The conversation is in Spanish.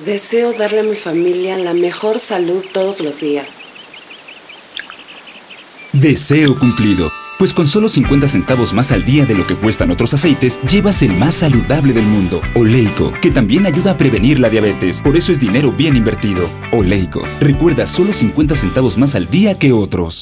Deseo darle a mi familia la mejor salud todos los días. Deseo cumplido. Pues con solo 50 centavos más al día de lo que cuestan otros aceites, llevas el más saludable del mundo, Oleico, que también ayuda a prevenir la diabetes. Por eso es dinero bien invertido. Oleico. Recuerda, solo 50 centavos más al día que otros.